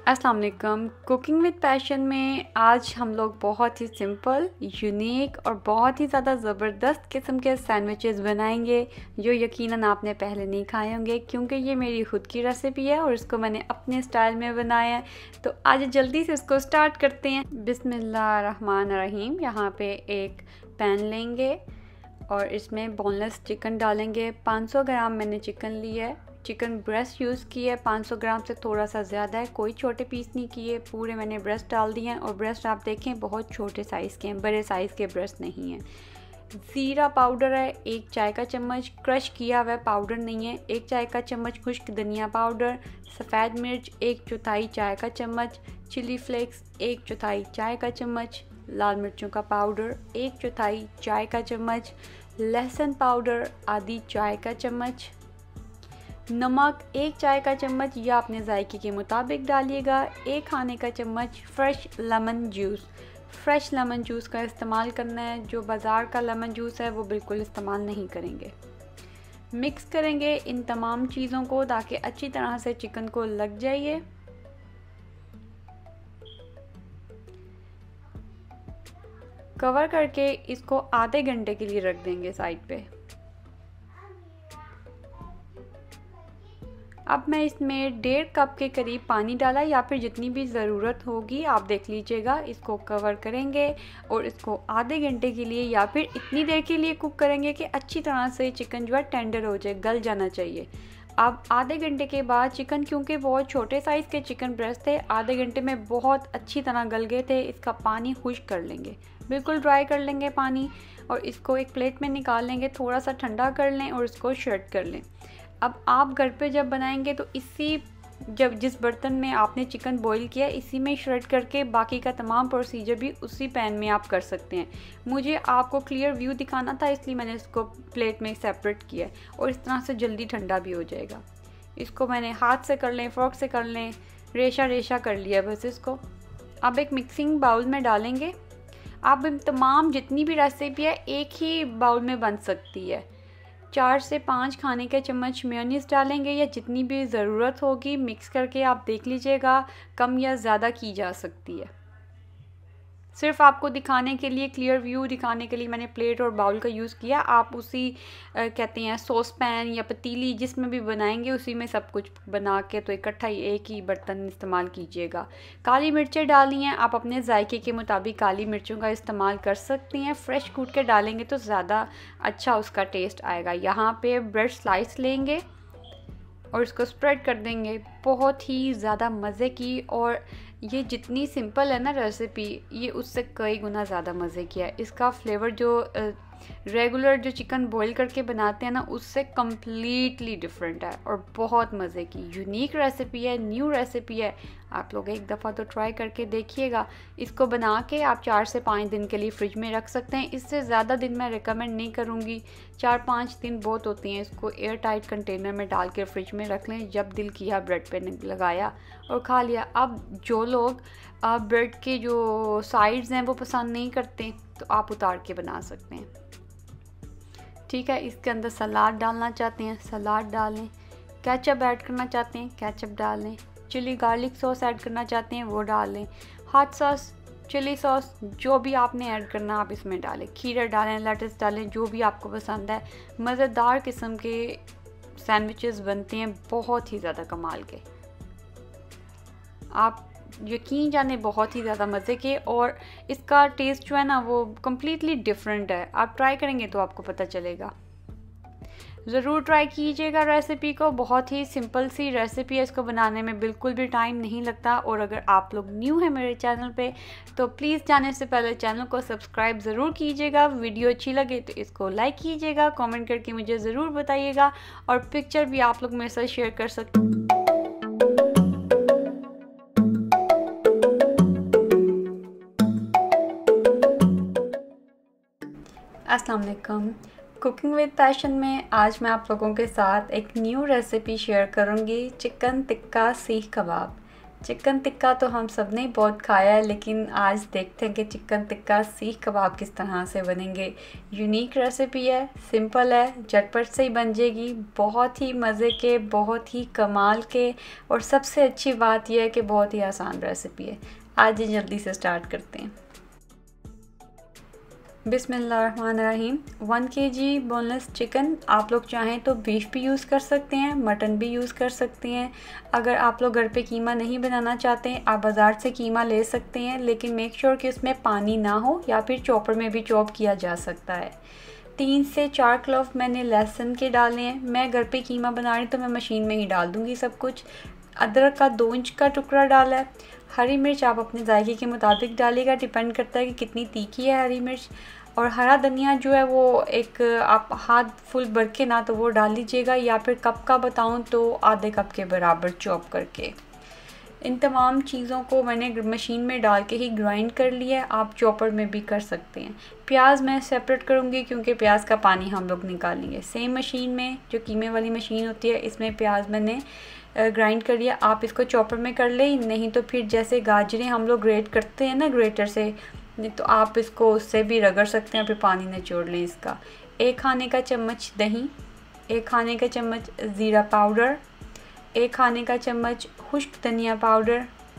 अस्सलाम वालेकुम। Cooking with passion में आज हम लोग बहुत ही सिंपल, यूनिक और बहुत ही ज़्यादा ज़बरदस्त किस्म के सैंडविचेस बनाएंगे जो यकीनन आपने पहले नहीं खाए होंगे, क्योंकि ये मेरी ख़ुद की रेसिपी है और इसको मैंने अपने स्टाइल में बनाया है। तो आज जल्दी से इसको स्टार्ट करते हैं। बिस्मिल्लाहिर्रहमानिर्रहीम। यहाँ पे एक पैन लेंगे और इसमें बोनलेस चिकन डालेंगे। 500 ग्राम मैंने चिकन लिया है। चिकन ब्रेस्ट यूज़ किया है, 500 ग्राम से थोड़ा सा ज़्यादा है, कोई छोटे पीस नहीं किए, पूरे मैंने ब्रेस्ट डाल दिए हैं। और ब्रेस्ट आप देखें बहुत छोटे साइज़ के हैं, बड़े साइज़ के ब्रेस्ट नहीं हैं। ज़ीरा पाउडर है 1 चाय का चम्मच, क्रश किया हुआ पाउडर नहीं है। 1 चाय का चम्मच खुश्क धनिया पाउडर, सफ़ेद मिर्च 1/4 चाय का चम्मच, चिली फ्लेक्स 1/4 चाय का चम्मच, लाल मिर्चों का पाउडर 1/4 चाय का चम्मच, लहसुन पाउडर आधी चाय का चम्मच, नमक 1 चाय का चम्मच या अपने जायके के मुताबिक डालिएगा। 1 खाने का चम्मच fresh lemon juice. Fresh lemon juice का इस्तेमाल करना है, जो बाज़ार का लेमन जूस है वो बिल्कुल इस्तेमाल नहीं करेंगे। मिक्स करेंगे इन तमाम चीज़ों को ताकि अच्छी तरह से चिकन को लग जाइए। कवर करके इसको आधे घंटे के लिए रख देंगे साइड पे। अब मैं इसमें 1.5 कप के करीब पानी डाला, या फिर जितनी भी ज़रूरत होगी आप देख लीजिएगा। इसको कवर करेंगे और इसको आधे घंटे के लिए या फिर इतनी देर के लिए कुक करेंगे कि अच्छी तरह से चिकन जो है टेंडर हो जाए, गल जाना चाहिए। अब आधे घंटे के बाद चिकन, क्योंकि बहुत छोटे साइज़ के चिकन ब्रेस्ट थे, आधे घंटे में बहुत अच्छी तरह गल गए थे। इसका पानी खुश्क कर लेंगे, बिल्कुल ड्राई कर लेंगे पानी, और इसको एक प्लेट में निकाल लेंगे। थोड़ा सा ठंडा कर लें और इसको शर्ट कर लें। अब आप घर पे जब बनाएंगे तो जिस बर्तन में आपने चिकन बॉईल किया इसी में श्रेड करके बाकी का तमाम प्रोसीजर भी उसी पैन में आप कर सकते हैं। मुझे आपको क्लियर व्यू दिखाना था, इसलिए मैंने इसको प्लेट में सेपरेट किया और इस तरह से जल्दी ठंडा भी हो जाएगा। इसको मैंने हाथ से कर लें, फोर्क से कर लें, रेशा रेशा कर लिया बस इसको। अब एक मिक्सिंग बाउल में डालेंगे। आप तमाम जितनी भी रेसिपी है एक ही बाउल में बन सकती है। 4 से 5 खाने के चम्मच मेयोनीज़ डालेंगे, या जितनी भी ज़रूरत होगी मिक्स करके आप देख लीजिएगा, कम या ज़्यादा की जा सकती है। सिर्फ आपको दिखाने के लिए, क्लियर व्यू दिखाने के लिए मैंने प्लेट और बाउल का यूज़ किया। आप उसी कहते हैं सॉस पैन या पतीली जिसमें भी बनाएंगे उसी में सब कुछ बना के तो इकट्ठा ही एक ही बर्तन इस्तेमाल कीजिएगा। काली मिर्चें डाली हैं, आप अपने जायके के मुताबिक काली मिर्चों का इस्तेमाल कर सकती हैं। फ्रेश कूट के डालेंगे तो ज़्यादा अच्छा उसका टेस्ट आएगा। यहाँ पे ब्रेड स्लाइस लेंगे और इसको स्प्रेड कर देंगे। बहुत ही ज़्यादा मज़े की, और ये जितनी सिंपल है ना रेसिपी, ये उससे कई गुना ज़्यादा मज़े की है। इसका फ्लेवर जो रेगुलर जो चिकन बॉईल करके बनाते हैं ना, उससे कम्प्लीटली डिफरेंट है और बहुत मज़े की यूनिक रेसिपी है, न्यू रेसिपी है। आप लोग एक दफ़ा तो ट्राई करके देखिएगा। इसको बना के आप 4 से 5 दिन के लिए फ्रिज में रख सकते हैं। इससे ज़्यादा दिन मैं रिकमेंड नहीं करूँगी, 4-5 दिन बहुत होती हैं। इसको एयर टाइट कंटेनर में डाल के फ्रिज में रख लें, जब दिल किया ब्रेड पे लगाया और खा लिया। अब जो लोग ब्रेड के जो साइड्स हैं वो पसंद नहीं करते तो आप उतार के बना सकते हैं, ठीक है। इसके अंदर सलाद डालना चाहते हैं सलाद डालें, केचप ऐड करना चाहते हैं केचप डालें, चिली गार्लिक सॉस ऐड करना चाहते हैं वो डालें, हॉट सॉस, चिली सॉस, जो भी आपने ऐड करना आप इसमें डालें। खीरा डालें, लेटस डालें, जो भी आपको पसंद है। मज़ेदार किस्म के सैंडविचेस बनते हैं, बहुत ही ज़्यादा कमाल के। आप यकीन जाने बहुत ही ज़्यादा मज़े के, और इसका टेस्ट जो है ना वो कम्प्लीटली डिफरेंट है। आप ट्राई करेंगे तो आपको पता चलेगा। ज़रूर ट्राई कीजिएगा रेसिपी को। बहुत ही सिंपल सी रेसिपी है, इसको बनाने में बिल्कुल भी टाइम नहीं लगता। और अगर आप लोग न्यू हैं मेरे चैनल पे तो प्लीज़ जाने से पहले चैनल को सब्सक्राइब ज़रूर कीजिएगा। वीडियो अच्छी लगे तो इसको लाइक कीजिएगा, कमेंट करके मुझे ज़रूर बताइएगा, और पिक्चर भी आप लोग मेरे साथ शेयर कर सकते हैं। अस्सलाम वालेकुम। कुकिंग विद पैशन में आज मैं आप लोगों के साथ एक न्यू रेसिपी शेयर करूंगी, चिकन टिक्का सीख कबाब। चिकन टिक्का तो हम सब ने बहुत खाया है, लेकिन आज देखते हैं कि चिकन टिक्का सीख कबाब किस तरह से बनेंगे। यूनिक रेसिपी है, सिंपल है, झटपट से ही बन जाएगी, बहुत ही मज़े के, बहुत ही कमाल के, और सबसे अच्छी बात यह है कि बहुत ही आसान रेसिपी है। आज ही जल्दी से स्टार्ट करते हैं। बिस्मिल्लाहिर्रहमानिर्रहीम। 1 kg बोनलेस चिकन, आप लोग चाहें तो बीफ भी यूज़ कर सकते हैं, मटन भी यूज़ कर सकते हैं। अगर आप लोग घर पे कीमा नहीं बनाना चाहते हैं, आप बाज़ार से कीमा ले सकते हैं, लेकिन मेक श्योर कि उसमें पानी ना हो, या फिर चॉपर में भी चॉप किया जा सकता है। 3 से 4 क्लव मैंने लहसुन के डाले हैं। मैं घर पे कीमा बना रही तो मैं मशीन में ही डाल दूँगी सब कुछ। अदरक का 2 इंच का टुकड़ा डाला है। हरी मिर्च आप अपने जायके के मुताबिक डालिएगा, डिपेंड करता है कि कितनी तीखी है हरी मिर्च। और हरा धनिया जो है वो एक आप हाथ फुल भर के ना तो वो डाल लीजिएगा, या फिर कप का बताऊं तो आधे कप के बराबर चॉप करके। इन तमाम चीज़ों को मैंने मशीन में डाल के ही ग्राइंड कर लिया है, आप चॉपर में भी कर सकते हैं। प्याज मैं सेपरेट करूँगी क्योंकि प्याज का पानी हम लोग निकालेंगे। सेम मशीन में जो कीमे वाली मशीन होती है, इसमें प्याज मैंने ग्राइंड कर लिया। आप इसको चॉपर में कर ले, नहीं तो फिर जैसे गाजरें हम लोग ग्रेट करते हैं ना ग्रेटर से, नहीं तो आप इसको उससे भी रगड़ सकते हैं, फिर पानी निचोड़ लें इसका। 1 खाने का चम्मच दही, 1 खाने का चम्मच ज़ीरा पाउडर, 1 खाने का चम्मच खुश्क धनिया पाउडर,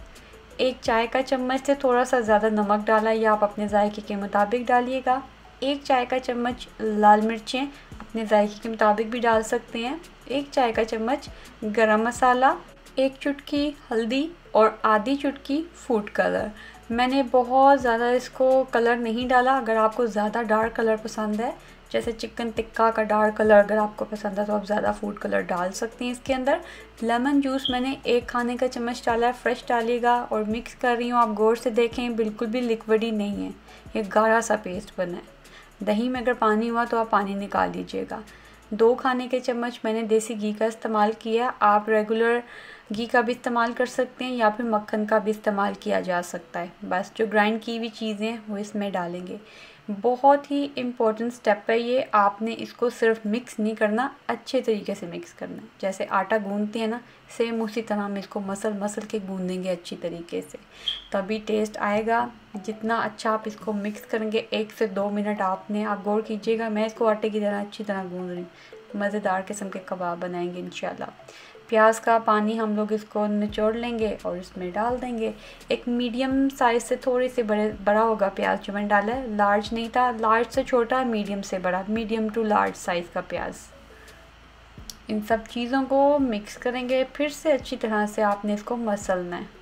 1 चाय का चम्मच से थोड़ा सा ज़्यादा नमक डाला, या आप अपने जायके के मुताबिक डालिएगा। 1 चाय का चम्मच लाल मिर्चें, अपने जायके के मुताबिक भी डाल सकते हैं। 1 चाय का चम्मच गरम मसाला, 1 चुटकी हल्दी और आधी चुटकी फूड कलर। मैंने बहुत ज़्यादा इसको कलर नहीं डाला। अगर आपको ज़्यादा डार्क कलर पसंद है, जैसे चिकन टिक्का का डार्क कलर अगर आपको पसंद है, तो आप ज़्यादा फूड कलर डाल सकते हैं इसके अंदर। लेमन जूस मैंने 1 खाने का चम्मच डाला है, फ्रेश डालिएगा। और मिक्स कर रही हूँ, आप गौर से देखें, बिल्कुल भी लिक्विडी नहीं है, ये गाढ़ा सा पेस्ट बना है। दही में अगर पानी हुआ तो आप पानी निकाल लीजिएगा। 2 खाने के चम्मच मैंने देसी घी का इस्तेमाल किया। आप रेगुलर घी का भी इस्तेमाल कर सकते हैं, या फिर मक्खन का भी इस्तेमाल किया जा सकता है। बस जो ग्राइंड की हुई चीज़ें वो इसमें डालेंगे। बहुत ही इम्पोर्टेंट स्टेप है ये। आपने इसको सिर्फ मिक्स नहीं करना, अच्छे तरीके से मिक्स करना है। जैसे आटा गूंदते हैं ना, सेम उसी तरह हम इसको मसल के गूंदेंगे अच्छी तरीके से, तभी टेस्ट आएगा। जितना अच्छा आप इसको मिक्स करेंगे, 1 से 2 मिनट आप गौर कीजिएगा। मैं इसको आटे की तरह अच्छी तरह गूंद रही हूँ। मज़ेदार किस्म के कबाब बनाएंगे इंशाल्लाह। प्याज का पानी हम लोग इसको निचोड़ लेंगे और इसमें डाल देंगे। एक मीडियम साइज़ से थोड़ी सी बड़ा होगा प्याज जो मैंने डाला है, लार्ज नहीं था। लार्ज से छोटा, मीडियम से बड़ा, मीडियम टू लार्ज साइज़ का प्याज। इन सब चीज़ों को मिक्स करेंगे। फिर से अच्छी तरह से आपने इसको मसलना है।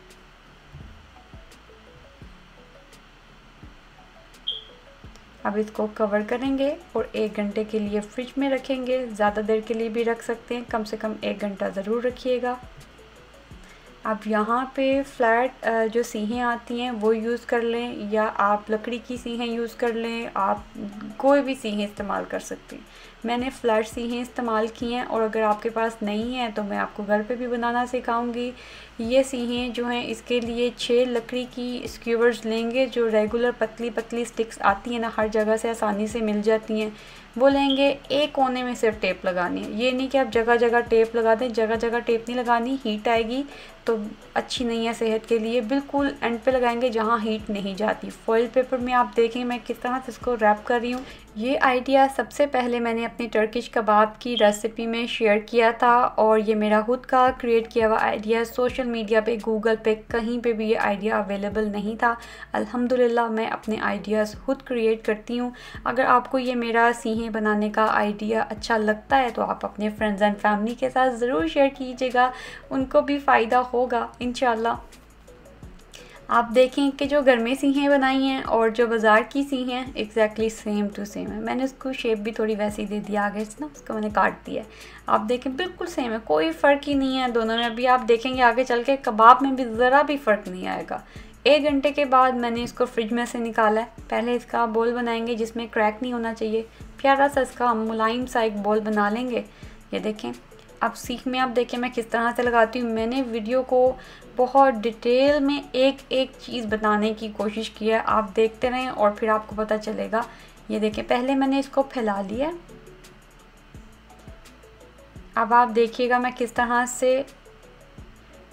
अब इसको कवर करेंगे और 1 घंटे के लिए फ्रिज में रखेंगे। ज़्यादा देर के लिए भी रख सकते हैं, कम से कम 1 घंटा ज़रूर रखिएगा। अब यहाँ पे फ्लैट जो सीहें आती हैं वो यूज़ कर लें, या आप लकड़ी की सीहें यूज़ कर लें। आप कोई भी सीहें इस्तेमाल कर सकते हैं। मैंने फ्लैट सीहें इस्तेमाल की हैं, और अगर आपके पास नहीं है तो मैं आपको घर पे भी बनाना सिखाऊंगी। ये सीहें जो हैं, इसके लिए 6 लकड़ी की स्क्यूवर्स लेंगे, जो रेगुलर पतली पतली स्टिक्स आती हैं ना, हर जगह से आसानी से मिल जाती हैं, वो लेंगे। एक कोने में सिर्फ टेप लगानी है। ये नहीं कि आप जगह जगह टेप लगा दें, जगह जगह टेप नहीं लगानी, हीट आएगी तो अच्छी नहीं है सेहत के लिए। बिल्कुल एंड पे लगाएंगे जहाँ हीट नहीं जाती। फॉइल पेपर में आप देखें मैं किस तरह से इसको रैप कर रही हूँ। ये आइडिया सबसे पहले मैंने अपनी टर्किश कबाब की रेसिपी में शेयर किया था, और ये मेरा खुद का क्रिएट किया हुआ आइडिया। सोशल मीडिया पे, गूगल पे, कहीं पे भी ये आइडिया अवेलेबल नहीं था। अल्हम्दुलिल्लाह मैं अपने आइडियाज़ खुद क्रिएट करती हूँ। अगर आपको ये मेरा सीहें बनाने का आइडिया अच्छा लगता है तो आप अपने फ्रेंड्स एंड फैमिली के साथ ज़रूर शेयर कीजिएगा, उनको भी फ़ायदा होगा इंशाल्लाह। आप देखें कि जो घर में सीहें बनाई हैं और जो बाज़ार की सीहें एग्जैक्टली सेम टू सेम है। मैंने उसको शेप भी थोड़ी वैसे ही दे दिया आगे से ना, उसको मैंने काट दिया है। आप देखें बिल्कुल सेम है, कोई फ़र्क ही नहीं है दोनों में। अभी आप देखेंगे आगे चल के कबाब में भी ज़रा भी फ़र्क नहीं आएगा। 1 घंटे के बाद मैंने इसको फ्रिज में से निकाला है। पहले इसका बोल बनाएंगे जिसमें क्रैक नहीं होना चाहिए। प्यारा सा इसका मुलायम सा एक बोल बना लेंगे। ये देखें, अब सीख में आप देखें मैं किस तरह से लगाती हूँ। मैंने वीडियो को बहुत डिटेल में एक एक चीज़ बताने की कोशिश की है। आप देखते रहें और फिर आपको पता चलेगा। ये देखें, पहले मैंने इसको फैला लिया। अब आप देखिएगा मैं किस तरह से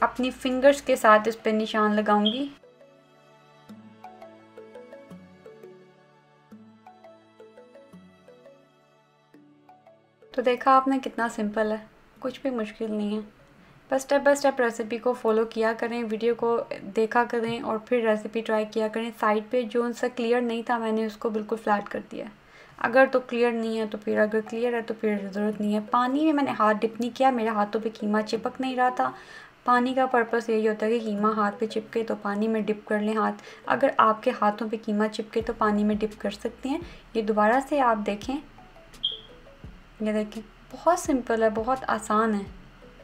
अपनी फिंगर्स के साथ इस पर निशान लगाऊंगी। तो देखा आपने कितना सिंपल है, कुछ भी मुश्किल नहीं है। बस स्टेप बाय स्टेप रेसिपी को फॉलो किया करें, वीडियो को देखा करें और फिर रेसिपी ट्राई किया करें। साइड पे जो सा क्लियर नहीं था मैंने उसको बिल्कुल फ्लैट कर दिया। अगर तो क्लियर नहीं है तो फिर, अगर क्लियर है तो फिर ज़रूरत नहीं है। पानी में मैंने हाथ डिप नहीं किया, मेरे हाथों पे कीमा चिपक नहीं रहा था। पानी का पर्पस यही होता है कि कीमा हाथ पे चिपके तो पानी में डिप कर लें हाथ। अगर आपके हाथों पे कीमा चिपके तो पानी में डिप कर सकते हैं। ये दोबारा से आप देखें, ये देखें, बहुत सिंपल है, बहुत आसान है।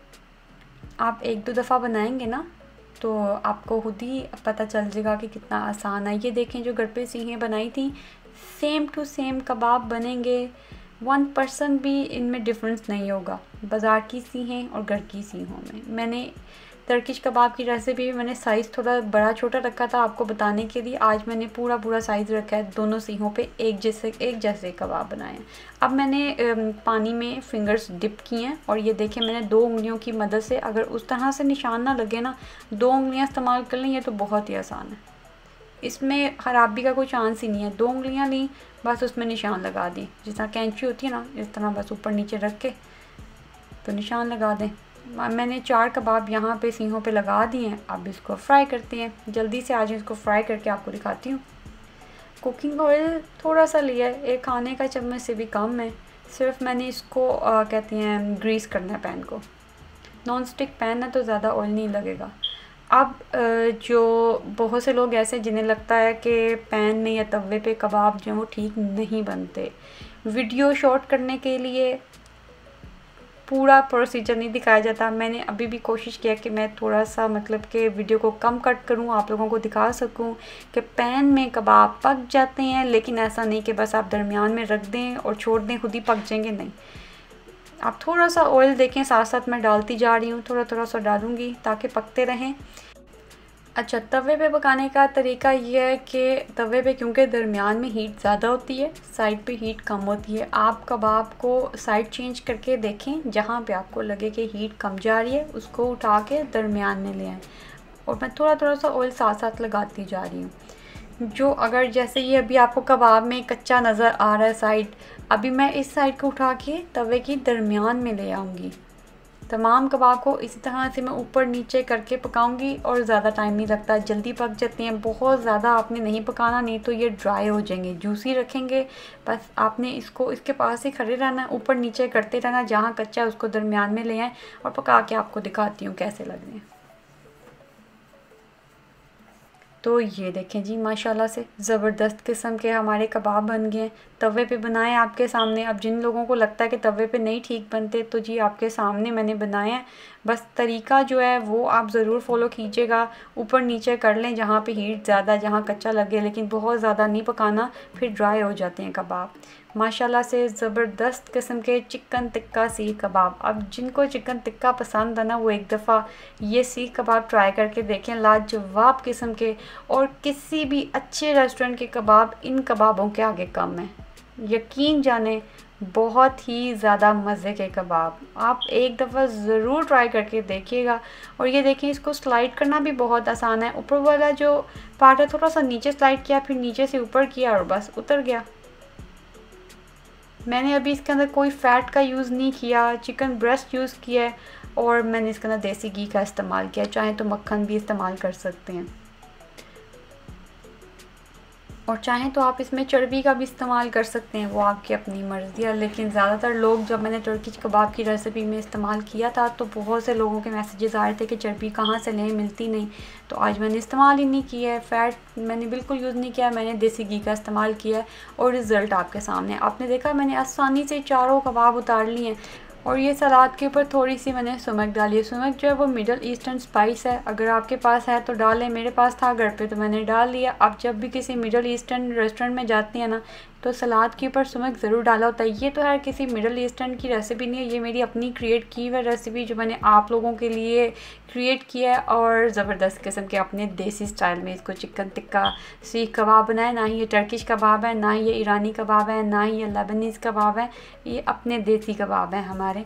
आप 1-2 दफ़ा बनाएंगे ना तो आपको खुद ही पता चल जाएगा कि कितना आसान है। ये देखें, जो घर पे सीहें बनाई थी सेम टू सेम कबाब बनेंगे, 1% भी इनमें डिफरेंस नहीं होगा बाज़ार की सीहें और घर की सीहों में। मैंने टर्किश कबाब की रेसिपी में मैंने साइज़ थोड़ा बड़ा छोटा रखा था आपको बताने के लिए। आज मैंने पूरा साइज़ रखा है, दोनों सीहों पे एक जैसे कबाब बनाए हैं। अब मैंने पानी में फिंगर्स डिप किए हैं और ये देखें मैंने 2 उंगलियों की मदद से, अगर उस तरह से निशान ना लगे ना, 2 उंगलियां इस्तेमाल कर लें, ये तो बहुत ही आसान है। इसमें ख़राबी का कोई चांस ही नहीं है। 2 उंगलियाँ ली, बस उसमें निशान लगा दी, जिस तरह कैंची होती है ना, इस तरह बस ऊपर नीचे रख के तो निशान लगा दें। मैंने 4 कबाब यहाँ पे सीहों पे लगा दिए हैं। अब इसको फ्राई करते हैं। जल्दी से आज इसको फ्राई करके आपको दिखाती हूँ। कुकिंग ऑयल थोड़ा सा लिया है, 1 खाने का चम्मच से भी कम है। सिर्फ मैंने इसको कहते हैं ग्रीस करना है पैन को। नॉन स्टिक पैन है तो ज़्यादा ऑयल नहीं लगेगा। अब जो बहुत से लोग ऐसे जिन्हें लगता है कि पैन में या तवे पे कबाब जो हैं वो ठीक नहीं बनते, वीडियो शॉट करने के लिए पूरा प्रोसीजर नहीं दिखाया जाता। मैंने अभी भी कोशिश किया कि मैं थोड़ा सा मतलब कि वीडियो को कम कट करूं, आप लोगों को दिखा सकूं कि पैन में कबाब पक जाते हैं, लेकिन ऐसा नहीं कि बस आप दरमियान में रख दें और छोड़ दें खुद ही पक जाएंगे, नहीं। आप थोड़ा सा ऑयल देखें, साथ साथ मैं डालती जा रही हूँ, थोड़ा सा डालूँगी ताकि पकते रहें। अच्छा, तवे पे पकाने का तरीका ये है कि तवे पे क्योंकि दरमियान में हीट ज़्यादा होती है, साइड पे हीट कम होती है। आप कबाब को साइड चेंज करके देखें, जहाँ पे आपको लगे कि हीट कम जा रही है उसको उठा के दरमियान में ले आएँ। और मैं थोड़ा सा ऑयल साथ साथ लगाती जा रही हूँ। जो अगर जैसे ये अभी आपको कबाब में कच्चा नज़र आ रहा है साइड, अभी मैं इस साइड को उठा के तवे की दरमियान में ले आऊँगी। तमाम कबाब को इसी तरह से मैं ऊपर नीचे करके पकाऊंगी और ज़्यादा टाइम नहीं लगता, जल्दी पक जाते हैं। बहुत ज़्यादा आपने नहीं पकाना, नहीं तो ये ड्राई हो जाएंगे। जूसी रखेंगे, बस आपने इसको इसके पास ही खड़े रहना है, ऊपर नीचे करते रहना। जहाँ कच्चा है उसको दरमियान में ले आएँ और पका के आपको दिखाती हूँ कैसे लग रहे हैं। तो ये देखें जी, माशाल्लाह से ज़बरदस्त किस्म के हमारे कबाब बन गए हैं। तवे पे बनाए आपके सामने। अब जिन लोगों को लगता है कि तवे पे नहीं ठीक बनते, तो जी आपके सामने मैंने बनाए हैं। बस तरीका जो है वो आप ज़रूर फॉलो कीजिएगा। ऊपर नीचे कर लें जहाँ पे हीट ज़्यादा, जहाँ कच्चा लगे, लेकिन बहुत ज़्यादा नहीं पकाना, फिर ड्राई हो जाते हैं कबाब। माशाल्लाह से ज़बरदस्त किस्म के चिकन टिक्का सीख कबाब। अब जिनको चिकन टिक्का पसंद है ना, वो एक दफ़ा ये सीख कबाब ट्राई करके देखें, लाजवाब किस्म के। और किसी भी अच्छे रेस्टोरेंट के कबाब इन कबाबों के आगे कम है, यकीन जाने। बहुत ही ज़्यादा मज़े के कबाब, आप एक दफ़ा ज़रूर ट्राई करके देखिएगा। और ये देखें, इसको स्लाइड करना भी बहुत आसान है। ऊपर वाला जो पार्ट है थोड़ा सा नीचे स्लाइड किया, फिर नीचे से ऊपर किया और बस उतर गया। मैंने अभी इसके अंदर कोई फ़ैट का यूज़ नहीं किया, चिकन ब्रेस्ट यूज़ किया है और मैंने इसके अंदर देसी घी का इस्तेमाल किया। चाहे तो मक्खन भी इस्तेमाल कर सकते हैं और चाहें तो आप इसमें चर्बी का भी इस्तेमाल कर सकते हैं, वो आपकी अपनी मर्ज़ी है। लेकिन ज़्यादातर लोग, जब मैंने टर्किश कबाब की रेसिपी में इस्तेमाल किया था तो बहुत से लोगों के मैसेजेस आ रहे थे कि चर्बी कहाँ से लें, मिलती नहीं। तो आज मैंने इस्तेमाल ही नहीं किया है, फ़ैट मैंने बिल्कुल यूज़ नहीं किया, मैंने देसी घी का इस्तेमाल किया है और रिज़ल्ट आपके सामने। आपने देखा मैंने आसानी से चारों कबाब उतार लिए हैं। और ये सलाद के ऊपर थोड़ी सी मैंने सुमक डाली है। सुमक जो है वो मिडल ईस्टर्न स्पाइस है, अगर आपके पास है तो डालें। मेरे पास था घर पे तो मैंने डाल लिया। आप जब भी किसी मिडल ईस्टर्न रेस्टोरेंट में जाती हैं ना, तो सलाद के ऊपर सुमक ज़रूर डाला होता है। ये तो है किसी मिडल ईस्टर्न की रेसिपी नहीं है, ये मेरी अपनी क्रिएट की हुई रेसिपी जो मैंने आप लोगों के लिए क्रिएट किया है। और ज़बरदस्त किस्म के अपने देसी स्टाइल में इसको चिकन टिक्का सीख कबाब बनाए। ना ही ये टर्किश कबाब है, ना ही ये ईरानी कबाब है, ना ही ये लेबनीज़ कबाब है, ये अपने देसी कबाब हैं हमारे।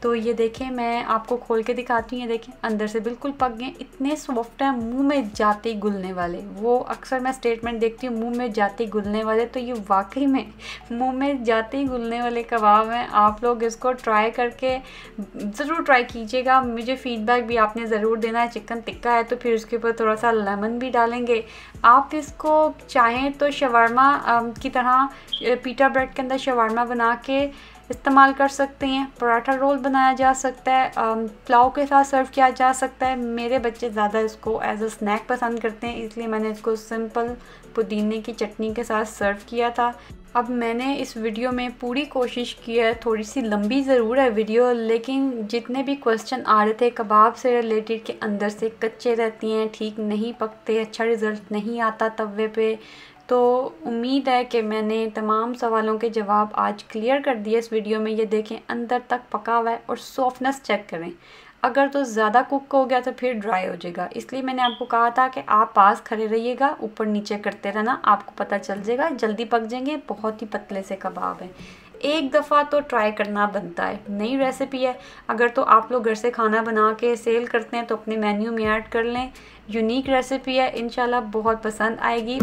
तो ये देखें, मैं आपको खोल के दिखाती हूँ। ये देखें अंदर से बिल्कुल पक गए, इतने सॉफ्ट हैं, मुंह में जाते ही घुलने वाले। वो अक्सर मैं स्टेटमेंट देखती हूँ मुंह में जाते ही घुलने वाले, तो ये वाकई में मुंह में जाते ही घुलने वाले कबाब हैं। आप लोग इसको ट्राई करके ज़रूर ट्राई कीजिएगा। मुझे फ़ीडबैक भी आपने ज़रूर देना है। चिकन टिक्का है तो फिर उसके ऊपर थोड़ा सा लेमन भी डालेंगे। आप इसको चाहें तो शवारमा की तरह पीटा ब्रेड के अंदर शवारमा बना के इस्तेमाल कर सकते हैं। पराठा रोल बनाया जा सकता है, पुलाव के साथ सर्व किया जा सकता है। मेरे बच्चे ज़्यादा इसको एज अ स्नैक पसंद करते हैं, इसलिए मैंने इसको सिंपल पुदीने की चटनी के साथ सर्व किया था। अब मैंने इस वीडियो में पूरी कोशिश की है, थोड़ी सी लंबी ज़रूर है वीडियो, लेकिन जितने भी क्वेश्चन आ रहे थे कबाब से रिलेटेड के अंदर से कच्चे रहती हैं, ठीक नहीं पकते, अच्छा रिज़ल्ट नहीं आता तवे पे, तो उम्मीद है कि मैंने तमाम सवालों के जवाब आज क्लियर कर दिए इस वीडियो में। ये देखें अंदर तक पका हुआ है और सॉफ्टनेस चेक करें। अगर तो ज़्यादा कुक हो गया तो फिर ड्राई हो जाएगा, इसलिए मैंने आपको कहा था कि आप पास खड़े रहिएगा, ऊपर नीचे करते रहना, आपको पता चल जाएगा, जल्दी पक जाएंगे। बहुत ही पतले से कबाब हैं, एक दफ़ा तो ट्राई करना बनता है। नई रेसिपी है, अगर तो आप लोग घर से खाना बना के सेल करते हैं तो अपने मेन्यू में ऐड कर लें। यूनिक रेसिपी है, इंशाल्लाह बहुत पसंद आएगी।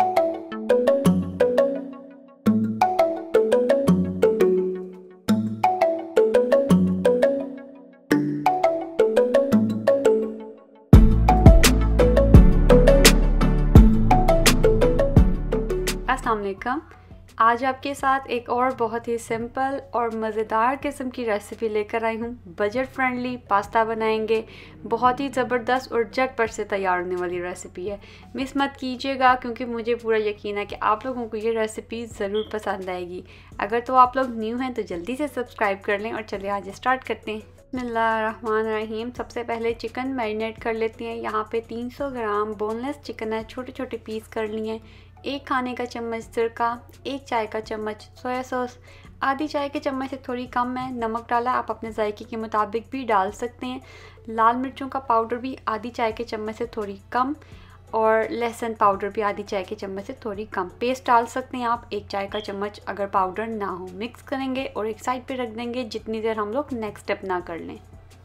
अस्सलाम वालेकुम। आज आपके साथ एक और बहुत ही सिंपल और मज़ेदार किस्म की रेसिपी लेकर आई हूँ। बजट फ्रेंडली पास्ता बनाएंगे, बहुत ही ज़बरदस्त और झटपट से तैयार होने वाली रेसिपी है। मिस मत कीजिएगा क्योंकि मुझे पूरा यकीन है कि आप लोगों को ये रेसिपी ज़रूर पसंद आएगी। अगर तो आप लोग न्यू हैं तो जल्दी से सब्सक्राइब कर लें और चलिए आज स्टार्ट करते हैं। बिस्मिल्लाहिर्रहमानिर्रहीम। सबसे पहले चिकन मैरिनेट कर लेते हैं। यहाँ पे 300 ग्राम बोनलेस चिकन है, छोटे छोटे पीस कर लिए। 1 खाने का चम्मच सिरका, 1 चाय का चम्मच सोया सॉस, आधी चाय के चम्मच से थोड़ी कम है नमक डाला, आप अपने जायके के मुताबिक भी डाल सकते हैं। लाल मिर्चों का पाउडर भी आधी चाय के चम्मच से थोड़ी कम, और लहसुन पाउडर भी आधी चाय के चम्मच से थोड़ी कम। पेस्ट डाल सकते हैं आप 1 चाय का चम्मच अगर पाउडर ना हो। मिक्स करेंगे और एक साइड पे रख देंगे जितनी देर हम लोग नेक्स्ट स्टेप ना कर लें।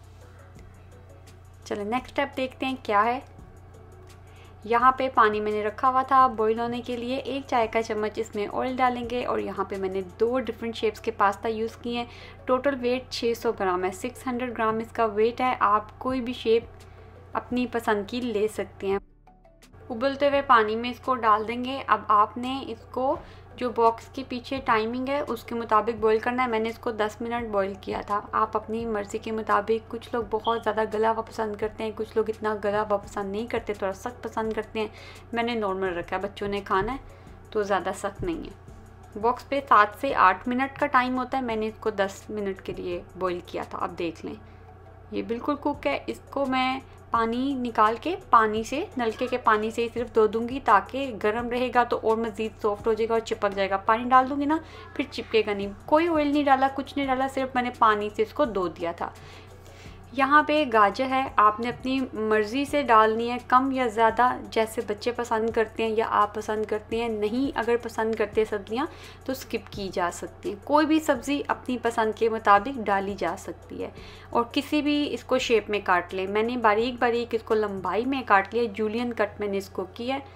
चलो नेक्स्ट स्टेप देखते हैं क्या है। यहाँ पे पानी मैंने रखा हुआ था बॉईल होने के लिए। 1 चाय का चम्मच इसमें ऑयल डालेंगे और यहाँ पे मैंने 2 डिफरेंट शेप्स के पास्ता यूज़ किए हैं। टोटल वेट 600 ग्राम है, 600 ग्राम इसका वेट है। आप कोई भी शेप अपनी पसंद की ले सकते हैं। उबलते हुए पानी में इसको डाल देंगे। अब आपने इसको जो बॉक्स के पीछे टाइमिंग है उसके मुताबिक बॉईल करना है। मैंने इसको 10 मिनट बॉईल किया था, आप अपनी मर्ज़ी के मुताबिक। कुछ लोग बहुत ज़्यादा गला हुआ पसंद करते हैं, कुछ लोग इतना गला हुआ पसंद नहीं करते, थोड़ा सख्त पसंद करते हैं। मैंने नॉर्मल रखा है, बच्चों ने खाना है तो ज़्यादा सख्त नहीं है। बॉक्स पे 7 से 8 मिनट का टाइम होता है, मैंने इसको 10 मिनट के लिए बॉईल किया था। अब देख लें ये बिल्कुल कुक है। इसको मैं पानी निकाल के पानी से, नलके के पानी से ही सिर्फ धो दूँगी ताकि गर्म रहेगा तो और मज़ीद सॉफ्ट हो जाएगा और चिपक जाएगा। पानी डाल दूँगी ना फिर चिपकेगा नहीं। कोई ऑयल नहीं डाला, कुछ नहीं डाला, सिर्फ मैंने पानी से इसको धो दिया था। यहाँ पे गाजर है, आपने अपनी मर्ज़ी से डालनी है, कम या ज़्यादा, जैसे बच्चे पसंद करते हैं या आप पसंद करते हैं। नहीं अगर पसंद करते हैं सब्ज़ियाँ तो स्किप की जा सकती हैं। कोई भी सब्ज़ी अपनी पसंद के मुताबिक डाली जा सकती है। और किसी भी इसको शेप में काट लें। मैंने बारीक बारीक इसको लंबाई में काट लिया, जूलियन कट मैंने इसको किया है।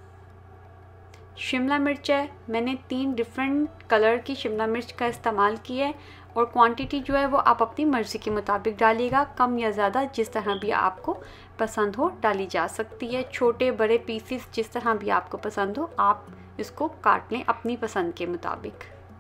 शिमला मिर्च है, मैंने 3 डिफरेंट कलर की शिमला मिर्च का इस्तेमाल किया है। और क्वांटिटी जो है वो आप अपनी मर्ज़ी के मुताबिक डालिएगा, कम या ज़्यादा जिस तरह भी आपको पसंद हो डाली जा सकती है। छोटे बड़े पीसेस जिस तरह भी आपको पसंद हो आप इसको काट लें अपनी पसंद के मुताबिक।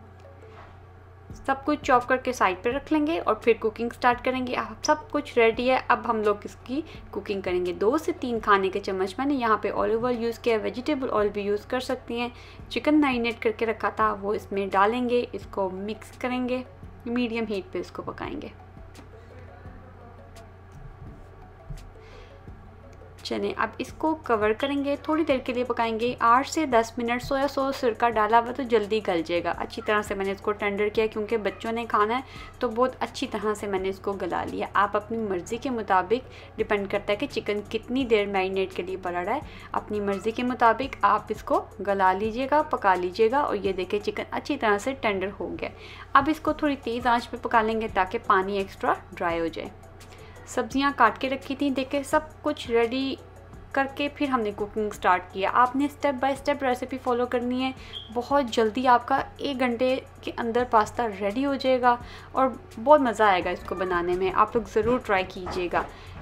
सब कुछ चॉप करके साइड पे रख लेंगे और फिर कुकिंग स्टार्ट करेंगे। अब सब कुछ रेडी है, अब हम लोग इसकी कुकिंग करेंगे। 2 से 3 खाने के चम्मच मैंने यहाँ पे ऑलिव ऑयल यूज़ किया, वेजिटेबल ऑयल भी यूज़ कर सकती हैं। चिकन मैरिनेट करके रखा था वो इसमें डालेंगे, इसको मिक्स करेंगे, मीडियम हीट पे इसको पकाएंगे। चलें अब इसको कवर करेंगे, थोड़ी देर के लिए पकाएंगे, 8 से 10 मिनट। सोया सॉस सिरका डाला हुआ तो जल्दी गल जाएगा। अच्छी तरह से मैंने इसको टेंडर किया क्योंकि बच्चों ने खाना है, तो बहुत अच्छी तरह से मैंने इसको गला लिया। आप अपनी मर्ज़ी के मुताबिक, डिपेंड करता है कि चिकन कितनी देर मैरिनेट के लिए पड़ा रहा है, अपनी मर्ज़ी के मुताबिक आप इसको गला लीजिएगा, पका लीजिएगा। और ये देखिए चिकन अच्छी तरह से टेंडर हो गया। अब इसको थोड़ी तेज़ आंच पे पका लेंगे ताकि पानी एक्स्ट्रा ड्राई हो जाए। सब्जियां काट के रखी थी, देखिए सब कुछ रेडी करके फिर हमने कुकिंग स्टार्ट किया। आपने step by step recipe follow करनी है, बहुत जल्दी आपका 1 घंटे के अंदर पास्ता रेडी हो जाएगा और बहुत मज़ा आएगा इसको बनाने में। आप लोग ज़रूर ट्राई कीजिएगा।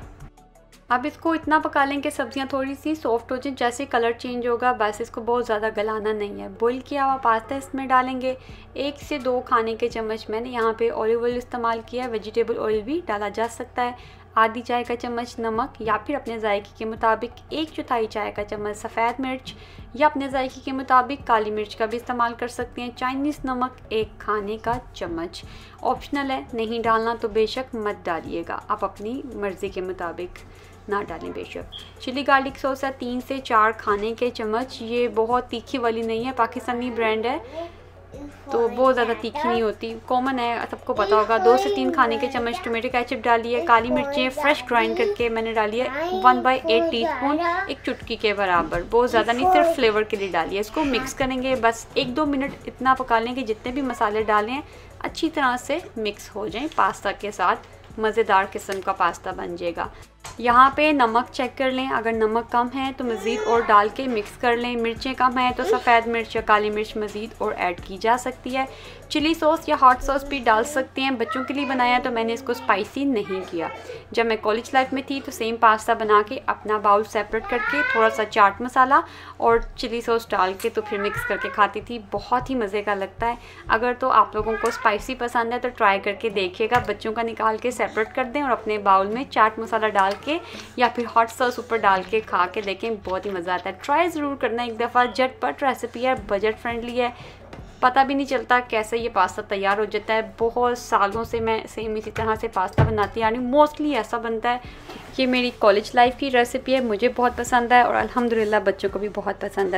अब इसको इतना पका लें कि सब्जियां थोड़ी सी सॉफ्ट हो जाए, जैसे कलर चेंज होगा बस, इसको बहुत ज़्यादा गलाना नहीं है। बॉईल किया हुआ पास्ता इसमें डालेंगे। 1 से 2 खाने के चम्मच मैंने यहाँ पे ऑलिव ऑयल इस्तेमाल किया है, वेजिटेबल ऑयल भी डाला जा सकता है। आधी चाय का चम्मच नमक या फिर अपने जायके के मुताबिक 1/4 चाय का चम्मच सफ़ेद मिर्च या अपने जायके के मुताबिक काली मिर्च का भी इस्तेमाल कर सकते हैं। चाइनीज़ नमक 1 खाने का चम्मच, ऑप्शनल है, नहीं डालना तो बेशक मत डालिएगा, आप अपनी मर्ज़ी के मुताबिक ना डालें बेशक। चिली गार्लिक सॉस है 3 से 4 खाने के चम्मच, ये बहुत तीखी वाली नहीं है, पाकिस्तानी ब्रांड है तो बहुत ज़्यादा तीखी नहीं होती, कॉमन है, सबको पता होगा। 2 से 3 खाने के चम्मच टोमेटो केचप डालिए। काली मिर्चें फ्रेश ग्राइंड करके मैंने डाली है 1/8 टीस्पून, 1 चुटकी के बराबर, बहुत ज़्यादा नहीं, सिर्फ फ्लेवर के लिए डालिए। इसको मिक्स करेंगे, बस 1-2 मिनट इतना पका लें कि जितने भी मसाले डालें हैं अच्छी तरह से मिक्स हो जाएं पास्ता के साथ, मज़ेदार किस्म का पास्ता बन जाएगा। यहाँ पे नमक चेक कर लें, अगर नमक कम है तो मज़ीद और डाल के मिक्स कर लें। मिर्चें कम है तो सफ़ेद मिर्च या काली मिर्च मज़ीद और ऐड की जा सकती है। चिली सॉस या हॉट सॉस भी डाल सकते हैं, बच्चों के लिए बनाया तो मैंने इसको स्पाइसी नहीं किया। जब मैं कॉलेज लाइफ में थी तो सेम पास्ता बना के अपना बाउल सेपरेट करके थोड़ा सा चाट मसाला और चिली सॉस डाल के तो फिर मिक्स करके खाती थी, बहुत ही मज़े का लगता है। अगर तो आप लोगों को स्पाइसी पसंद है तो ट्राई करके देखिएगा, बच्चों का निकाल के सेपरेट कर दें और अपने बाउल में चाट मसाला डाल के या फिर हॉट सॉस ऊपर डाल के खा के देखें, बहुत ही मज़ा आता है। ट्राई ज़रूर करना एक दफ़ा, झटपट रेसिपी है, बजट फ्रेंडली है, पता भी नहीं चलता कैसे ये पास्ता तैयार हो जाता है। बहुत सालों से मैं सेम इसी तरह से पास्ता बनाती यानी मोस्टली ऐसा बनता है। ये मेरी कॉलेज लाइफ की रेसिपी है, मुझे बहुत पसंद है और अल्हम्दुलिल्लाह बच्चों को भी बहुत पसंद है।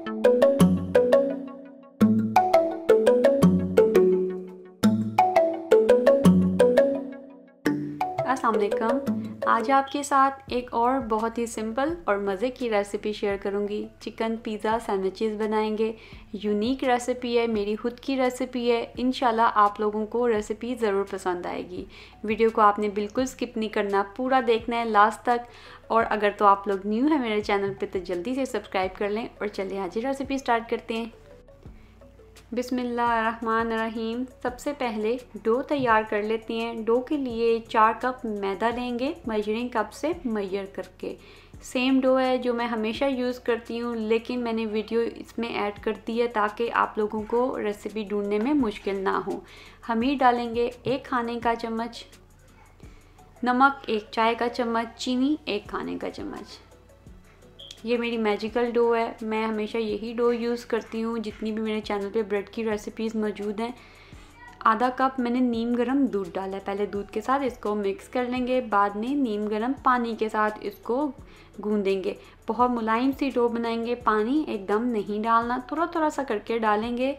अस्सलाम वालेकुम, आज आपके साथ एक और बहुत ही सिंपल और मज़े की रेसिपी शेयर करूंगी। चिकन पिज़्ज़ा सैंडविचेस बनाएंगे। यूनिक रेसिपी है, मेरी खुद की रेसिपी है। इंशाल्लाह आप लोगों को रेसिपी ज़रूर पसंद आएगी। वीडियो को आपने बिल्कुल स्किप नहीं करना, पूरा देखना है लास्ट तक। और अगर तो आप लोग न्यू हैं मेरे चैनल पे तो जल्दी से सब्सक्राइब कर लें। और चलिए आज ही रेसिपी स्टार्ट करते हैं। बिस्मिल्लाहिर्रहमानिर्रहीम। सबसे पहले डो तैयार कर लेते हैं। डो के लिए 4 कप मैदा लेंगे, मेजरिंग कप से मेजर करके। सेम डो है जो मैं हमेशा यूज़ करती हूँ, लेकिन मैंने वीडियो इसमें ऐड कर दी है ताकि आप लोगों को रेसिपी ढूंढने में मुश्किल ना हो। खमीर डालेंगे 1 खाने का चम्मच, नमक 1 चाय का चम्मच, चीनी 1 खाने का चम्मच। ये मेरी मैजिकल डो है, मैं हमेशा यही डो यूज़ करती हूँ जितनी भी मेरे चैनल पे ब्रेड की रेसिपीज़ मौजूद हैं। आधा कप मैंने नीम गर्म दूध डाला है, पहले दूध के साथ इसको मिक्स कर लेंगे, बाद में नीम गर्म पानी के साथ इसको गूंदेंगे। बहुत मुलायम सी डो बनाएंगे, पानी एकदम नहीं डालना, थोड़ा थोड़ा सा करके डालेंगे।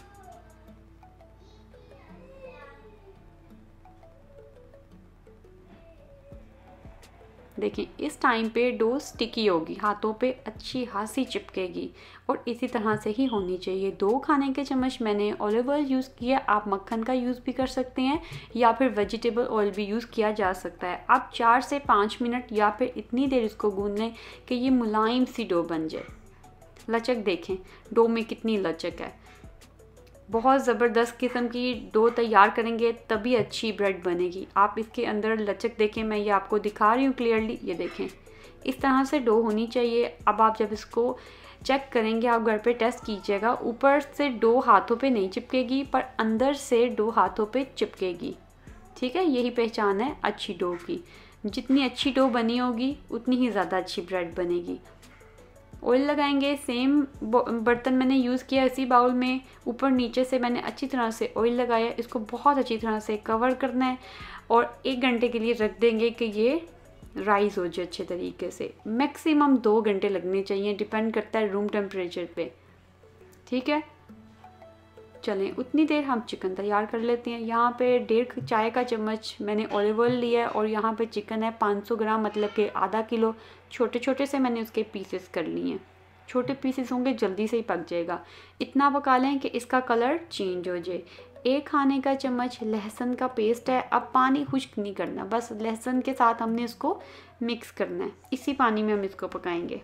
देखें इस टाइम पे डो स्टिकी होगी, हाथों पे अच्छी खासी चिपकेगी और इसी तरह से ही होनी चाहिए। 2 खाने के चम्मच मैंने ऑलिव ऑयल यूज़ किया, आप मक्खन का यूज़ भी कर सकते हैं या फिर वेजिटेबल ऑयल भी यूज़ किया जा सकता है। आप 4 से 5 मिनट या फिर इतनी देर इसको गूंद लें कि ये मुलायम सी डो बन जाए। लचक देखें डो में कितनी लचक है, बहुत ज़बरदस्त किस्म की डो तैयार करेंगे तभी अच्छी ब्रेड बनेगी। आप इसके अंदर लचक देखें, मैं ये आपको दिखा रही हूँ क्लियरली, ये देखें इस तरह से डो होनी चाहिए। अब आप जब इसको चेक करेंगे, आप घर पे टेस्ट कीजिएगा, ऊपर से डो हाथों पे नहीं चिपकेगी पर अंदर से डो हाथों पे चिपकेगी। ठीक है, यही पहचान है अच्छी डो की। जितनी अच्छी डो बनी होगी उतनी ही ज़्यादा अच्छी ब्रेड बनेगी। ऑयल लगाएंगे, सेम बर्तन मैंने यूज़ किया इसी बाउल में, ऊपर नीचे से मैंने अच्छी तरह से ऑयल लगाया। इसको बहुत अच्छी तरह से कवर करना है और 1 घंटे के लिए रख देंगे कि ये राइस हो जाए अच्छे तरीके से। मैक्सिमम 2 घंटे लगने चाहिए, डिपेंड करता है रूम टेम्परेचर पे। ठीक है, चलें उतनी देर हम चिकन तैयार कर लेते हैं। यहाँ पे 1.5 चाय का चम्मच मैंने ऑलिव ऑयल लिया है और यहाँ पे चिकन है 500 ग्राम, मतलब कि आधा किलो। छोटे छोटे से मैंने उसके पीसेस कर लिए हैं। छोटे पीसेस होंगे जल्दी से ही पक जाएगा। इतना पका लें कि इसका कलर चेंज हो जाए। 1 खाने का चम्मच लहसुन का पेस्ट है। अब पानी खुश्क नहीं करना, बस लहसुन के साथ हमने इसको मिक्स करना है, इसी पानी में हम इसको पकाएंगे।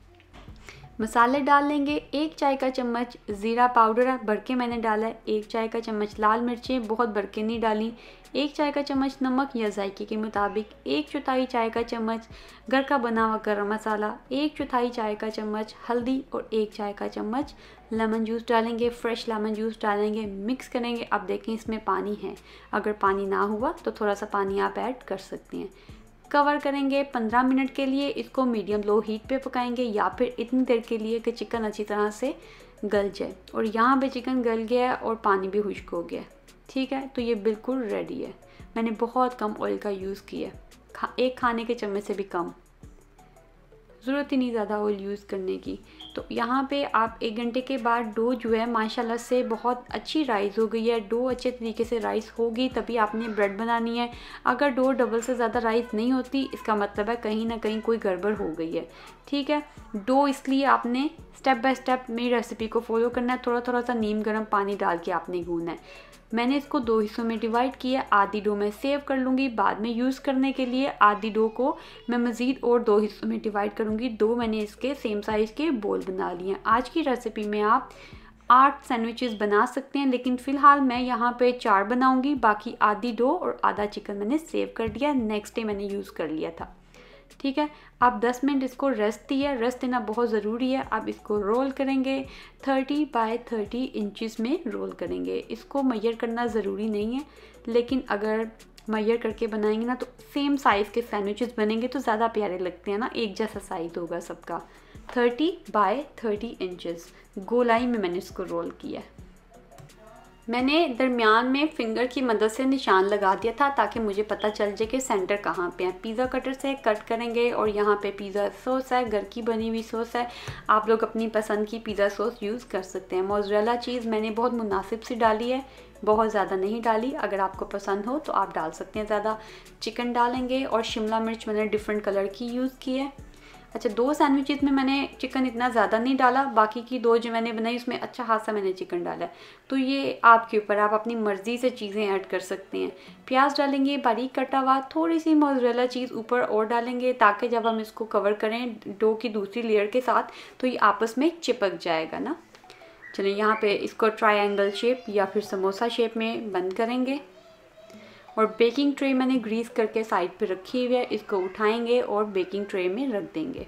मसाले डाल लेंगे। 1 चाय का चम्मच ज़ीरा पाउडर है, भर के मैंने डाला है। 1 चाय का चम्मच लाल मिर्चें, बहुत भर के नहीं डाली। 1 चाय का चम्मच नमक या जायके के मुताबिक। 1/4 चाय का चम्मच घर का बना हुआ गरम मसाला। 1/4 चाय का चम्मच हल्दी और 1 चाय का चम्मच लेमन जूस डालेंगे, फ्रेश लेमन जूस डालेंगे। मिक्स करेंगे। अब देखें इसमें पानी है, अगर पानी ना हुआ तो थोड़ा सा पानी आप ऐड कर सकते हैं। कवर करेंगे 15 मिनट के लिए। इसको मीडियम लो हीट पे पकाएंगे या फिर इतनी देर के लिए कि चिकन अच्छी तरह से गल जाए। और यहाँ पे चिकन गल गया है और पानी भी खुश्क हो गया है। ठीक है, तो ये बिल्कुल रेडी है। मैंने बहुत कम ऑयल का यूज़ किया है, 1 खाने के चम्मच से भी कम, ज़रूरत ही नहीं ज़्यादा ऑयल यूज़ करने की। तो यहाँ पे आप 1 घंटे के बाद डो जो है माशाल्लाह से बहुत अच्छी राइस हो गई है। डो अच्छे तरीके से राइस होगी तभी आपने ब्रेड बनानी है। अगर डो डबल से ज़्यादा राइस नहीं होती, इसका मतलब है कहीं ना कहीं कोई गड़बड़ हो गई है। ठीक है, डो इसलिए आपने स्टेप बाय स्टेप मेरी रेसिपी को फॉलो करना है। थोड़ा थोड़ा सा नीम गर्म पानी डाल के आपने गूंदना है। मैंने इसको 2 हिस्सों में डिवाइड किया। आधी डो मैं सेव कर लूँगी बाद में यूज़ करने के लिए। आधी डो को मैं मज़ीद और 2 हिस्सों में डिवाइड करूँगी। 2 मैंने इसके सेम साइज़ के बोल बना लिए हैं। आज की रेसिपी में आप 8 सैंडविचेस बना सकते हैं, लेकिन फ़िलहाल मैं यहाँ पे 4 बनाऊँगी। बाकी आधी डो और आधा चिकन मैंने सेव कर दिया, नेक्स्ट डे मैंने यूज़ कर लिया था। ठीक है, आप 10 मिनट इसको रेस्ट दिए, रेस्ट देना बहुत ज़रूरी है। अब इसको रोल करेंगे, 30 बाय 30 इंचज़ में रोल करेंगे। इसको मेजर करना ज़रूरी नहीं है, लेकिन अगर मेजर करके बनाएंगे ना तो सेम साइज़ के सैंडविचेस बनेंगे तो ज़्यादा प्यारे लगते हैं ना, एक जैसा साइज़ होगा सबका। 30 बाय 30 इंचज़ गोलाई में मैंने इसको रोल किया है। मैंने दरमियान में फिंगर की मदद से निशान लगा दिया था ताकि मुझे पता चल जाए कि सेंटर कहाँ पे है। पिज़्ज़ा कटर से कट करेंगे और यहाँ पे पिज़्ज़ा सॉस है, घर की बनी हुई सॉस है। आप लोग अपनी पसंद की पिज़्ज़ा सॉस यूज़ कर सकते हैं। मोज़रेला चीज़ मैंने बहुत मुनासिब सी डाली है, बहुत ज़्यादा नहीं डाली। अगर आपको पसंद हो तो आप डाल सकते हैं ज़्यादा। चिकन डालेंगे और शिमला मिर्च मैंने डिफरेंट कलर की यूज़ की है। अच्छा, 2 सैंडविचेस में मैंने चिकन इतना ज़्यादा नहीं डाला, बाकी की 2 जो मैंने बनाई उसमें अच्छा खासा मैंने चिकन डाला है। तो ये आपके ऊपर, आप अपनी मर्ज़ी से चीज़ें ऐड कर सकते हैं। प्याज डालेंगे बारीक कटा हुआ, थोड़ी सी मोज़रेला चीज़ ऊपर और डालेंगे ताकि जब हम इसको कवर करें डो की दूसरी लेयर के साथ तो ये आपस में चिपक जाएगा ना। चलिए यहाँ पे इसको ट्रायंगल शेप या फिर समोसा शेप में बंद करेंगे। और बेकिंग ट्रे मैंने ग्रीस करके साइड पे रखी हुई है, इसको उठाएंगे और बेकिंग ट्रे में रख देंगे।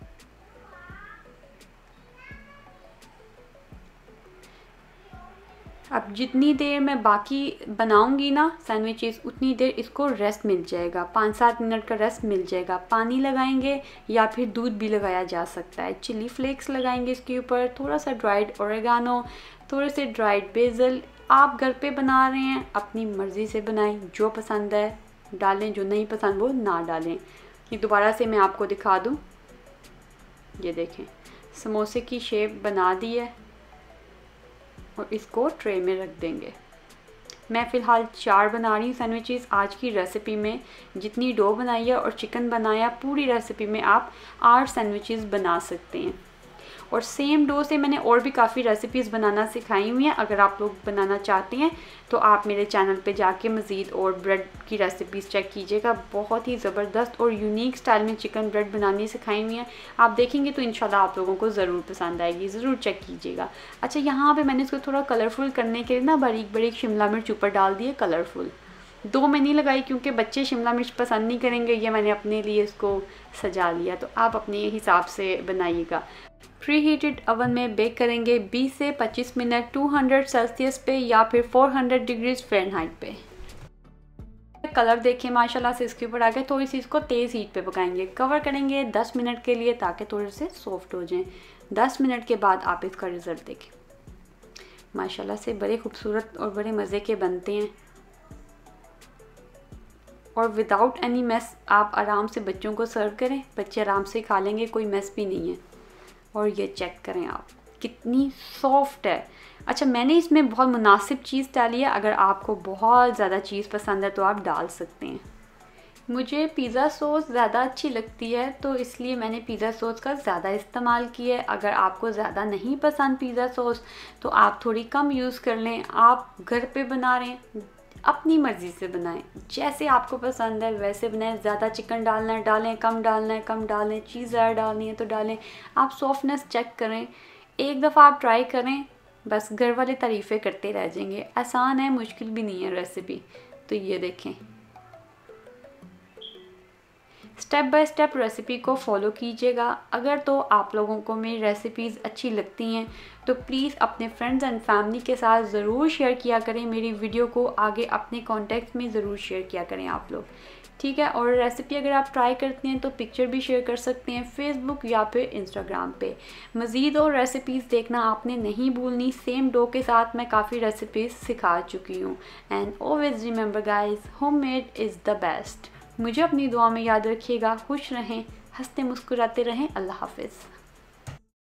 अब जितनी देर मैं बाकी बनाऊंगी ना सैंडविचेस, उतनी देर इसको रेस्ट मिल जाएगा, 5-7 मिनट का रेस्ट मिल जाएगा। पानी लगाएंगे या फिर दूध भी लगाया जा सकता है। चिली फ्लेक्स लगाएंगे इसके ऊपर, थोड़ा सा ड्राइड ओरेगानो, थोड़े से ड्राइड बेसल। आप घर पे बना रहे हैं, अपनी मर्ज़ी से बनाएं, जो पसंद है डालें, जो नहीं पसंद वो ना डालें। ये दोबारा से मैं आपको दिखा दूं, ये देखें समोसे की शेप बना दी है और इसको ट्रे में रख देंगे। मैं फ़िलहाल 4 बना रही हूँ सैंडविचेस आज की रेसिपी में। जितनी डो बनाई है और चिकन बनाया, पूरी रेसिपी में आप 8 सैंडविचेस बना सकते हैं। और सेम डो से मैंने और भी काफ़ी रेसिपीज़ बनाना सिखाई हुई हैं। अगर आप लोग बनाना चाहते हैं तो आप मेरे चैनल पे जाके मज़ीद और ब्रेड की रेसिपीज़ चेक कीजिएगा। बहुत ही ज़बरदस्त और यूनिक स्टाइल में चिकन ब्रेड बनानी सिखाई हुई हैं। आप देखेंगे तो इंशाल्लाह आप लोगों को ज़रूर पसंद आएगी, ज़रूर चेक कीजिएगा। अच्छा, यहाँ पर मैंने इसको थोड़ा कलरफुल करने के लिए ना बारीक बारीक शिमला मिर्च ऊपर डाल दिए, कलरफुल। 2 में नहीं लगाई क्योंकि बच्चे शिमला मिर्च पसंद नहीं करेंगे, ये मैंने अपने लिए इसको सजा लिया। तो आप अपने हिसाब से बनाइएगा। प्री हीटेड ओवन में बेक करेंगे 20 से 25 मिनट 200 सेल्सियस पे या फिर 400 डिग्रीज फ़ारेनहाइट पे। कलर देखिए माशाल्लाह से इसके ऊपर आ गया। थोड़ी सी इसको तेज़ हीट पे पकाएंगे। कवर करेंगे 10 मिनट के लिए ताकि थोड़े से सॉफ्ट हो जाएं। 10 मिनट के बाद आप इसका रिज़ल्ट देखें। माशाल्लाह से बड़े खूबसूरत और बड़े मज़े के बनते हैं। और विदाउट एनी मेस आप आराम से बच्चों को सर्व करें, बच्चे आराम से खा लेंगे, कोई मेस भी नहीं है। और ये चेक करें आप कितनी सॉफ्ट है। अच्छा, मैंने इसमें बहुत मुनासिब चीज़ डाली है, अगर आपको बहुत ज़्यादा चीज़ पसंद है तो आप डाल सकते हैं। मुझे पिज़्ज़ा सॉस ज़्यादा अच्छी लगती है तो इसलिए मैंने पिज़्ज़ा सॉस का ज़्यादा इस्तेमाल किया है। अगर आपको ज़्यादा नहीं पसंद पिज़्ज़ा सॉस तो आप थोड़ी कम यूज़ कर लें। आप घर पे बना रहे हैं, अपनी मर्ज़ी से बनाएं, जैसे आपको पसंद है वैसे बनाएं। ज़्यादा चिकन डालना है डालें, कम डालना है कम डालें, चीज़ ज़्यादा डालनी है तो डालें। आप सॉफ्टनेस चेक करें, एक दफ़ा आप ट्राई करें, बस घर वाले तारीफ़ें करते रह जाएंगे। आसान है, मुश्किल भी नहीं है रेसिपी। तो ये देखें, स्टेप बाय स्टेप रेसिपी को फॉलो कीजिएगा। अगर तो आप लोगों को मेरी रेसिपीज़ अच्छी लगती हैं तो प्लीज़ अपने फ्रेंड्स एंड फैमिली के साथ ज़रूर शेयर किया करें। मेरी वीडियो को आगे अपने कॉन्टैक्ट्स में ज़रूर शेयर किया करें आप लोग, ठीक है। और रेसिपी अगर आप ट्राई करते हैं तो पिक्चर भी शेयर कर सकते हैं फेसबुक या फिर इंस्टाग्राम पे। मज़ीद और रेसिपीज़ देखना आपने नहीं भूलनी। सेम डो के साथ मैं काफ़ी रेसिपीज़ सिखा चुकी हूँ। And always remember guys, homemade is the best. मुझे अपनी दुआ में याद रखिएगा। खुश रहें, हंसते मुस्कुराते रहें। अल्लाह हाफ़िज़।